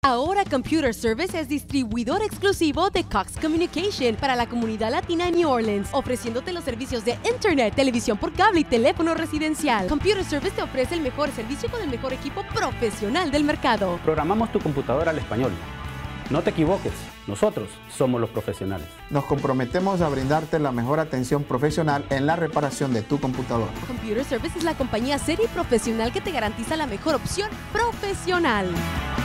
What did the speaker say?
Ahora Computer Service es distribuidor exclusivo de Cox Communication para la comunidad latina en New Orleans, ofreciéndote los servicios de Internet, televisión por cable y teléfono residencial. Computer Service te ofrece el mejor servicio con el mejor equipo profesional del mercado. Programamos tu computadora al español. No te equivoques, nosotros somos los profesionales. Nos comprometemos a brindarte la mejor atención profesional en la reparación de tu computadora. Computer Service es la compañía seria y profesional que te garantiza la mejor opción profesional.